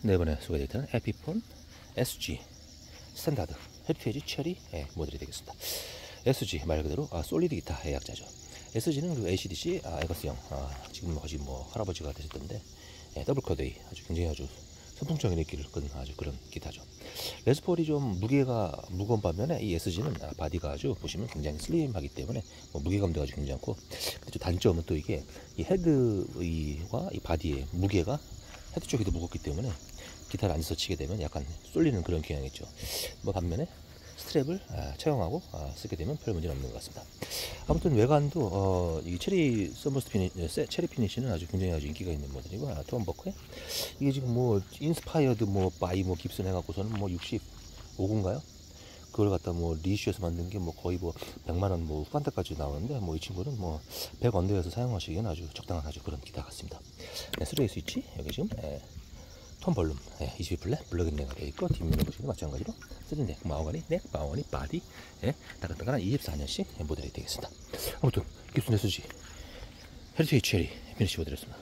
네 번에 소개되는 에피폰 SG 스탠다드 헤리테이지 체리 모델이 되겠습니다. SG 말 그대로 솔리드 기타의 약자죠. SG는 그 ACDC 에거스형 지금 거의 뭐 할아버지가 되셨던데 더블 커드의 아주 선풍적인 인기를 끈 아주 그런 기타죠. 레스폴이 좀 무게가 무거운 반면에 이 SG는 바디가 아주 보시면 굉장히 슬림하기 때문에 뭐 무게감도 아주 굉장고, 근데 좀 단점은 또 이게 이 헤드와 이 바디의 무게가 헤드 쪽이 더 무겁기 때문에 기타를 앉아서 치게 되면 약간 쏠리는 그런 경향이 있죠. 뭐 반면에 스트랩을 착용하고 쓰게 되면 별 문제는 없는 것 같습니다. 아무튼 외관도 이 체리 서머스트 체리 피니시는 아주 굉장히 아주 인기가 있는 모델이고, 톰버커에 이게 지금 뭐 인스파이어드 뭐 바이 뭐 깁슨 해갖고서는 뭐 65구인가요? 그걸 갖다 뭐 리슈에서 만든 게 뭐 거의 뭐 100만원 뭐 후반대까지 나오는데, 뭐 이 친구는 뭐 100언더에서 사용하시기에는 아주 적당한 아주 그런 기타 같습니다. 네, 3웨이 스위치 여기 지금 톤 볼륨 22플랫 블럭인 넥가 되어 있고, 뒷면에 보시면 마찬가지로 3넥 마호가니 넥 마호가니 바디 따끈따끈한 24년식 모델이 되겠습니다. 아무튼 깁슨 SG 헤리테이지 체리 피니시 모델이었습니다.